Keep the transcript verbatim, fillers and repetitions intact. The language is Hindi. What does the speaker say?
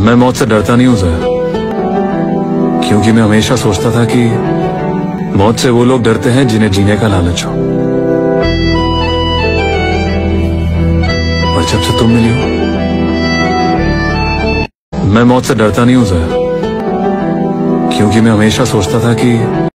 मैं मौत से डरता नहीं हूं ज़हर, क्योंकि मैं हमेशा सोचता था कि मौत से वो लोग डरते हैं जिन्हें जीने का लालच हो। और जब से तुम मिली हो, मैं मौत से डरता नहीं हूं ज़हर, क्योंकि मैं हमेशा सोचता था कि